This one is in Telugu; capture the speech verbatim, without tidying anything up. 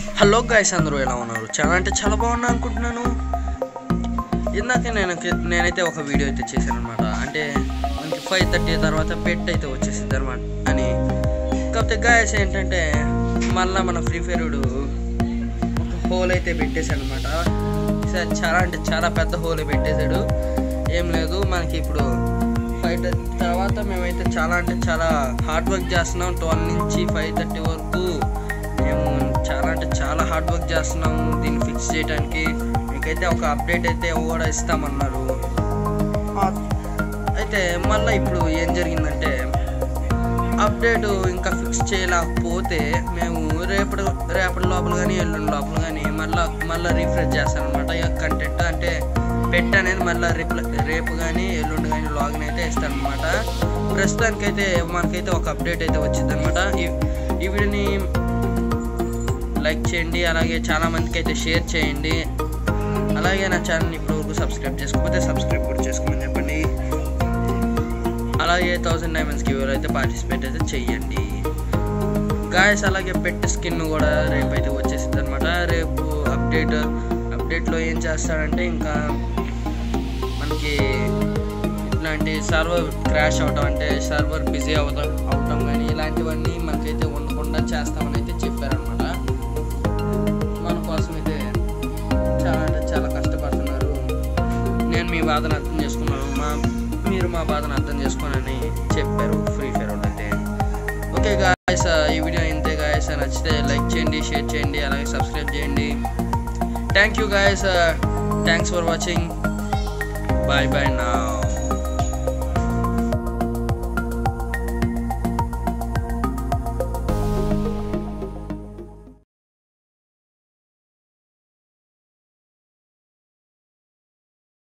హలో గైస్, అందరూ ఎలా ఉన్నారు? చాలా అంటే చాలా బాగున్నా అనుకుంటున్నాను. ఇందాక నేను నేనైతే ఒక వీడియో అయితే చేశాను అనమాట. అంటే మనకి ఫైవ్ థర్టీ తర్వాత పెట్ అయితే వచ్చేసింది అనమాట అని. కాకపోతే గాయస్ ఏంటంటే మళ్ళీ మన ఫ్రీ ఫైర్డు ఒక హోల్ అయితే పెట్టేశాడు అనమాట. చాలా అంటే చాలా పెద్ద హోల్ పెట్టేశాడు. ఏం లేదు, మనకి ఇప్పుడు ఫైవ్ థర్టీ తర్వాత మేమైతే చాలా అంటే చాలా హార్డ్ వర్క్ చేస్తున్నాం. ట్వెల్వ్ నుంచి ఫైవ్ థర్టీ వరకు మేము చాలా అంటే చాలా హార్డ్ వర్క్ చేస్తున్నాము దీన్ని ఫిక్స్ చేయడానికి. మీకైతే ఒక అప్డేట్ అయితే కూడా ఇస్తామన్నారు. అయితే మళ్ళీ ఇప్పుడు ఏం జరిగిందంటే అప్డేట్ ఇంకా ఫిక్స్ చేయలేకపోతే మేము రేపటి రేపటి లోపల కానీ ఎల్లుండి లోపల కానీ మళ్ళీ మళ్ళీ రీఫ్రెష్ చేస్తాను అనమాట. ఈ కంటెంట్ అంటే పెట్ అనేది మళ్ళీ రిప్లై రేపు కానీ ఎల్లుండి కానీ లాగిన్ అయితే ఇస్తాను అనమాట. ప్రస్తుతానికైతే మనకైతే ఒక అప్డేట్ అయితే వచ్చింది అనమాట. ఈ వీడియోని లైక్ చేయండి, అలాగే చాలామందికి అయితే షేర్ చేయండి. అలాగే నా ఛానల్ని ఇప్పుడు సబ్స్క్రైబ్ చేసుకోకపోతే సబ్స్క్రైబ్ కూడా చేసుకోమని చెప్పండి. అలాగే థౌసండ్ డైమండ్స్కి ఎవరైతే పార్టిసిపేట్ అయితే చెయ్యండి గాయస్. అలాగే పెట్ స్కిన్ కూడా రేపు అయితే వచ్చేసింది అనమాట. రేపు అప్డేట్ అప్డేట్లో ఏం చేస్తాడంటే ఇంకా మనకి ఇట్లాంటి సర్వర్ క్రాష్ అవటం అంటే సర్వర్ బిజీ అవటం అవటం కానీ ఇలాంటివన్నీ మనకైతే ఉండకుండా చేస్తామని అయితే చెప్పారనమాట. మన కోసం అయితే చాలా అంటే చాలా కష్టపడుతున్నారు. నేను మీ బాధను అర్థం చేసుకున్నాను, మా మీరు మా బాధను అర్థం చేసుకోనని చెప్పారు ఫ్రీ ఫైర్ వాళ్ళు అయితే. ఓకే గాయస్, ఈ వీడియో ఇంతే గాయస్. నచ్చితే లైక్ చేయండి, షేర్ చేయండి, అలాగే సబ్స్క్రైబ్ చేయండి. Thank you guys, thanks for watching. Bye bye నా.